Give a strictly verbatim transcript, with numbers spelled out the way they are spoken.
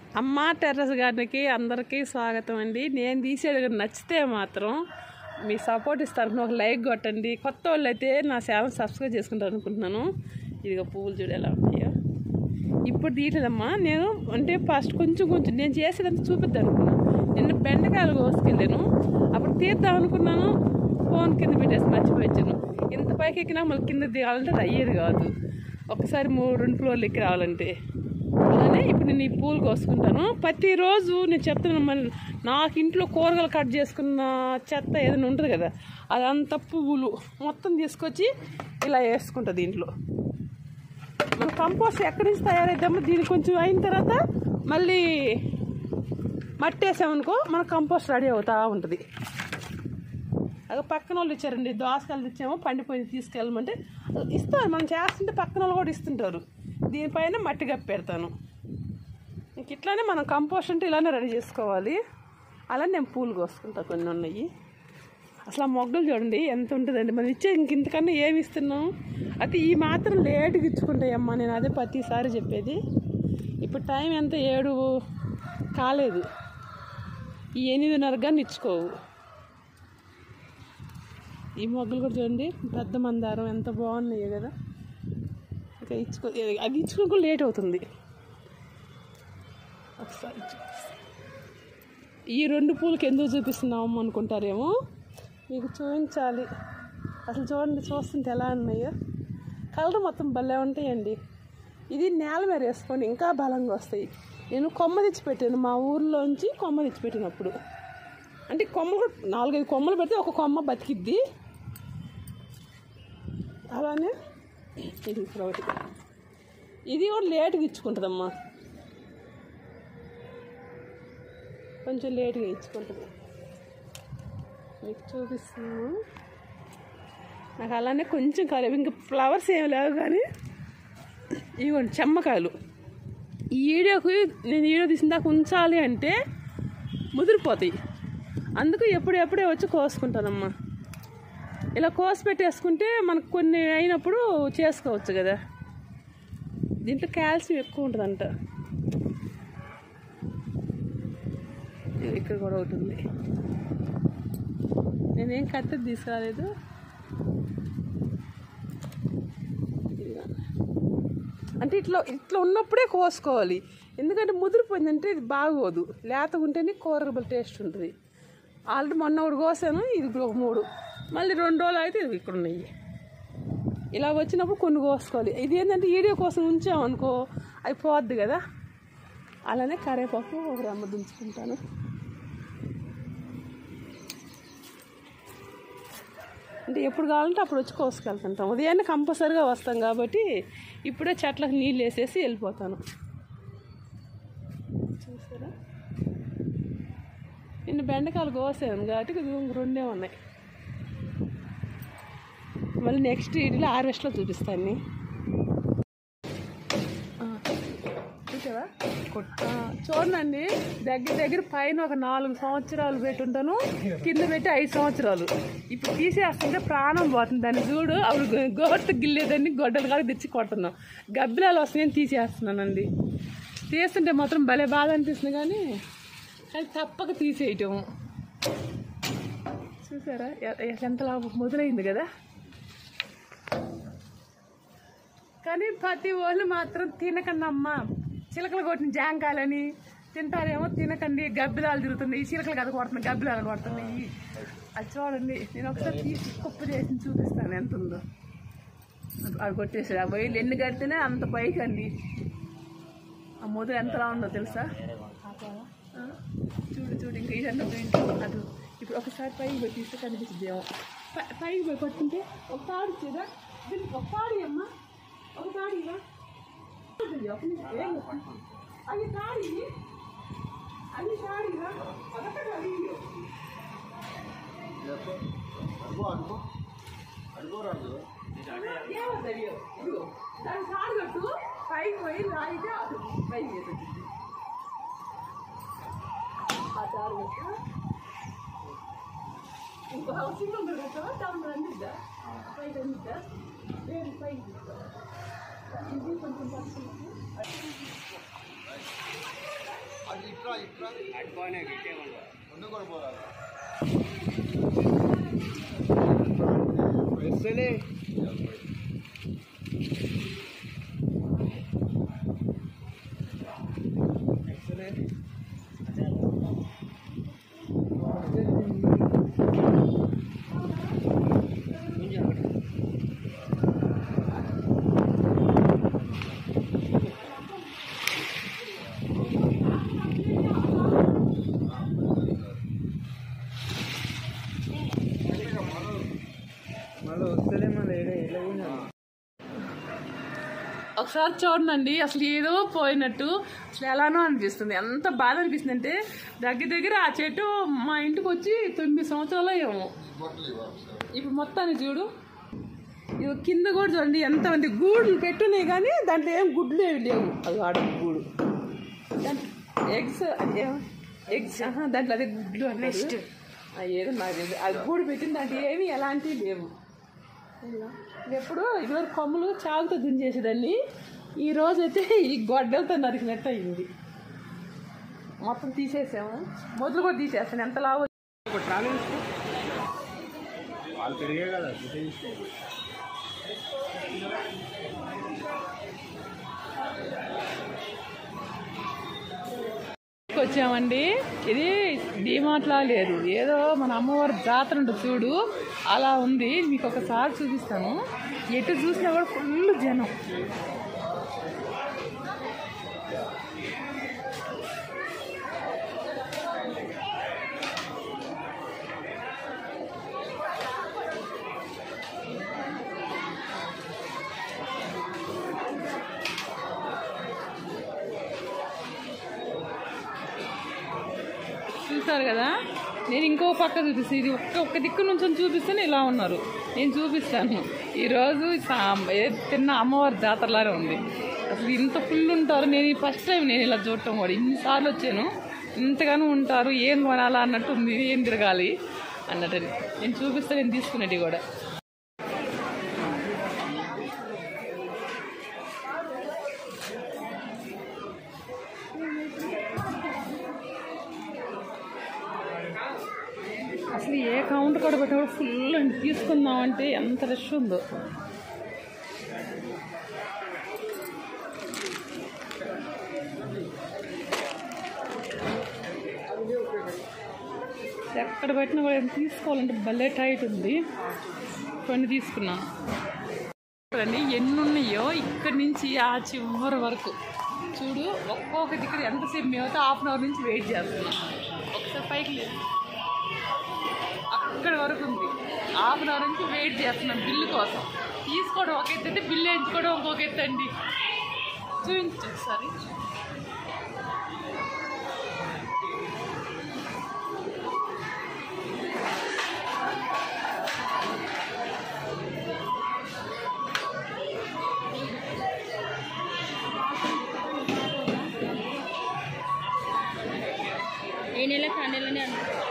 అమ్మ టెర్రస్ గార్డెన్కి అందరికీ స్వాగతం అండి. నేను తీసేది నచ్చితే మాత్రం మీ సపోర్ట్ ఇస్తాను, ఒక లైక్ కొట్టండి. కొత్త వాళ్ళు అయితే నా ఛానల్ సబ్స్క్రైబ్ చేసుకుంటారు అనుకుంటున్నాను. ఇదిగో పువ్వులు చూడు ఎలా ఉన్నాయో. ఇప్పుడు తీయలేదమ్మా నేను, అంటే ఫస్ట్ కొంచెం కొంచెం నేను చేసేదంతా చూపిద్దాం అనుకున్నాను. నిన్న బెండకాయలు కోసుకెళ్ళాను, అప్పుడు తీద్దాం అనుకున్నాను, ఫోన్ కింద పెట్టేసి మర్చిపోయాను. ఇంత పైకి ఎక్కినా మళ్ళీ కింద దిగాలంటే అది అయ్యేది కాదు, ఒకసారి మూడు రెండు ఫ్లోర్లు ఎక్కి రావాలంటే. అలానే ఇప్పుడు నేను ఈ పూలు కోసుకుంటాను. ప్రతిరోజు నేను చెప్తున్నాను, మళ్ళీ నాకు ఇంట్లో కూరగాయలు కట్ చేసుకున్న చెత్త ఏదైనా ఉంటుంది కదా, అదంతా పువ్వులు మొత్తం తీసుకొచ్చి ఇలా వేసుకుంటా దీంట్లో. మన కంపోస్ట్ ఎక్కడి నుంచి తయారైద్దామో దీనికి కొంచెం అయిన తర్వాత మళ్ళీ మట్టి వేసామనుకో మన కంపోస్ట్ రెడీ అవుతూ ఉంటుంది. అదే పక్కన వాళ్ళు ఇచ్చారండి, దోసకాయలు ఇచ్చామో పండిపోయి తీసుకెళ్ళమంటే ఇస్తారు. మనం చేస్తుంటే పక్కన వాళ్ళు కూడా ఇస్తుంటారు. దీనిపైన మట్టి కప్పి పెడతాను. ఇంక ఇట్లానే మనం కంపోస్ట్ అంటే ఇలానే రెడీ చేసుకోవాలి. అలా నేను పూలు కోసుకుంటా, కొన్ని ఉన్నాయి. అసలు ఆ మొగ్గలు చూడండి ఎంత ఉంటుందండి. మనం ఇచ్చే ఇంక ఇంతకన్నా ఏమి ఇస్తున్నాం. అయితే ఈ మాత్రం లేటుగా ఇచ్చుకుంటాయమ్మా, నేను అదే ప్రతిసారి చెప్పేది. ఇప్పుడు టైం ఎంత, ఏడు కాలేదు, ఈ ఎనిమిదిన్నర కానీ ఇచ్చుకోవు. ఈ మొగ్గలు కూడా చూడండి, పెద్ద మందారం ఎంత బాగున్నాయి కదా. ఇంకా ఇచ్చుకో, అది ఇచ్చుకుని కూడా లేట్ అవుతుంది. ఒకసారి ఈ రెండు పూలకి ఎందుకు చూపిస్తున్నాము అనుకుంటారేమో, మీకు చూపించాలి. అసలు చూడండి, చూస్తుంటే ఎలా ఉన్నాయో. కలర్ మొత్తం భలే ఉంటాయండి. ఇది నేల మీద వేసుకొని ఇంకా బలంగా వస్తాయి. నేను కొమ్మ తెచ్చిపెట్టాను, మా ఊర్లోంచి కొమ్మ తెచ్చిపెట్టినప్పుడు. అంటే కొమ్మలు కూడా నాలుగైదు కొమ్మలు పెడితే ఒక కొమ్మ బతికిద్ది. అలానే ఇది ఇప్పుడు ఒకటి, ఇది కూడా లేటుగా ఇచ్చుకుంటుందమ్మా, కొంచెం లేటుగా ఇచ్చుకుంటుంది. మీకు చూపిస్తున్నాను. నాకు అలానే కొంచెం కలర్, ఇంకా ఫ్లవర్స్ ఏమి లేవు కానీ ఇవ్వండి చెమ్మకాయలు. ఈ వీడియోకి నేను వీడియో తీసిన దాకా ఉంచాలి అంటే ముదిరిపోతాయి. అందుకు ఎప్పుడెప్పుడే వచ్చి కోసుకుంటానమ్మా. ఇలా కోసి పెట్టేసుకుంటే మనకు కొన్ని అయినప్పుడు చేసుకోవచ్చు కదా. దీంట్లో కాల్షియం ఎక్కువ ఉంటుందంట. ఇక్కడ కూడా ఒకటి ఉంది, నేనేం కత్తి తీసుకురాలేదు. అంటే ఇట్లా ఇట్లా ఉన్నప్పుడే కోసుకోవాలి, ఎందుకంటే ముదిరిపోయిందంటే ఇది బాగోదు. లేతగా ఉంటేనే కూర టేస్ట్ ఉంటుంది. ఆల్రెడీ మొన్న ఒకటి కోసాను, ఇది ఇప్పుడు ఒక మూడు, మళ్ళీ రెండు రోజులు అయితే ఇది ఇక్కడ ఉన్నాయి. ఇలా వచ్చినప్పుడు కొన్ని కోసుకోవాలి. ఇది ఏంటంటే వీడియో కోసం ఉంచామనుకో అవి పోద్ది కదా. అలానే కరివేపాకు ఒక రమ్మ దించుకుంటాను. అంటే ఎప్పుడు కావాలంటే అప్పుడు వచ్చి కోసుకెళ్తుంటాం. ఉదయాన్నే కంపల్సరిగా వస్తాం కాబట్టి ఇప్పుడే చెట్లకు నీళ్ళు వేసేసి వెళ్ళిపోతాను. చూసారా, నిన్న బెండకాయలు కోసాను కాబట్టి రెండే ఉన్నాయి. మళ్ళీ నెక్స్ట్ వీడియోలో హార్వెస్ట్లో చూపిస్తాను. చూసావా, చూడండి, దగ్గర దగ్గర పైన ఒక నాలుగు సంవత్సరాలు పెట్టుంటాను, కింద పెట్టి ఐదు సంవత్సరాలు. ఇప్పుడు తీసేస్తుంటే ప్రాణం పోతుంది. దాన్ని చూడు, అప్పుడు గోటు గిల్లేదాన్ని గొడ్డలు కాడ తెచ్చి కొడుతున్నాం. గబ్బిలాలు వస్తున్నాయని తీసేస్తున్నానండి. తీస్తుంటే మాత్రం భలే బాధ అనిపిస్తుంది, కానీ అది తప్పక తీసేయటం. చూసారా ఎంతలా మొదలైంది కదా. కానీ ప్రతి వాళ్ళు మాత్రం తినకండి అమ్మ, చిలకలు కొట్టిన జాంకాయలని తింటారేమో. తినకండి, గబ్బిలాలు తిరుగుతున్నాయి. ఈ చిలకలు కదా కొడుతున్నాయి, గబ్బిలాలు కొడుతున్నాయి. అది చూడండి, నేను ఒకసారి తీసి కుప్ప చేసి చూపిస్తాను ఎంత ఉందో. అవి కొట్టేసాడు, ఆ బయలు ఎన్ని కడితేనే అంత పైకి అండి. ఆ మొదలు ఎంతలా ఉందో తెలుసా. చూడు చూడు, ఇంకా ఇదంతా అటు ఇప్పుడు ఒకసారి పైకి పోయి తీస్తే కనిపిస్తుందేమో. పైకి పోయి కొట్టుంటే ఒక తాడు చూడా, ఒక తాడు అమ్మా, ఒక తాడు ఇవా, అది తాడి, అది తాడిగా అదొకటి అది ఏమో దాని తాడు కట్టు, పైకి పోయి లాగితే అది పైకి వేస్తుంది. ఆ తాడు కట్టు ఇంకో హౌసింగ్ ఉంటుంది కదా, దాని అందిద్దా పైకి అందిద్దా, వేడి పైకి ఇది కొంచెం పచ్చి ఒకసారి చూడండి, అసలు ఏదో పోయినట్టు అసలు ఎలానో అనిపిస్తుంది. ఎంత బాధ అనిపిస్తుంది అంటే దగ్గర దగ్గర ఆ చెట్టు మా ఇంటికి వచ్చి తొమ్మిది సంవత్సరాలు ఏమో. ఇప్పుడు మొత్తాన్ని చూడు, ఇవి కింద కూడా చూడండి ఎంతమంది గూడులు పెట్టున్నాయి, కానీ దాంట్లో ఏం గుడ్లు ఏమి లేవు. అది ఆడ గూడు ఎగ్స్ ఎగ్స్ దాంట్లో అదే గుడ్లు నెక్స్ట్ ఏదో నాకు అది గూడు పెట్టిన దాంట్లో ఏమి ఎలాంటివి లేవు. ఎప్పుడు ఇదివరకు కొమ్మలు చాకుతో దుంచేసేదాన్ని, ఈ రోజు అయితే ఈ గొడ్డలతో నరికినట్టు అయింది. మొత్తం తీసేసాము, మొదలు కూడా తీసేస్తాను. ఎంత లావు వచ్చామండి. ఇది డిమార్ట్లా లేదు, ఏదో మన అమ్మవారి జాతర ఉంటుంది చూడు, అలా ఉంది. మీకు ఒకసారి చూపిస్తాను. ఎటు చూసినా కూడా ఫుల్ జనం. చూస్తారు కదా, నేను ఇంకో పక్క చూపిస్తాను. ఇది ఒక్క ఒక్క దిక్కు నుంచి చూపిస్తాను, ఇలా ఉన్నారు. నేను చూపిస్తాను. ఈరోజు తిన్న అమ్మవారి జాతరలానే ఉంది. అసలు ఇంత ఫుల్ ఉంటారు. నేను ఫస్ట్ టైం నేను ఇలా చూడటం కూడా. ఇన్నిసార్లు వచ్చాను, ఇంతగానో ఉంటారు. ఏం కొనాలా అన్నట్టు ఉంది, ఏం తిరగాలి అన్నట్టు. నేను చూపిస్తాను, నేను తీసుకునేది కూడా. అసలు ఏ కౌంటర్ కూడా పెట్టినప్పుడు ఫుల్ అండి. తీసుకుందామంటే ఎంత రష్ ఉందో. ఎక్కడ పెట్టినా కూడా తీసుకోవాలంటే భలే టైట్ ఉంది. కొన్ని తీసుకున్నాను చూడండి ఎన్ని ఉన్నాయో. ఇక్కడి నుంచి ఆ చివరి వరకు చూడు, ఒక్కొక్కటి ఇక్కడ ఎంతసేపు మేమైతే హాఫ్ అన్ అవర్ నుంచి వెయిట్ చేస్తున్నాం. ఒకసారి పైకి లేదు, అక్కడి వరకు ఉంది. హాఫ్ అన్ అవర్ నుంచి వెయిట్ చేస్తున్నాం బిల్లు కోసం. తీసుకోవడం ఒక ఎత్తు అయితే బిల్లు వేయించుకోవడం ఇంకొక ఎత్తు అండి. చూపించు ఒకసారి. ఈ నెల ఆ నెలనే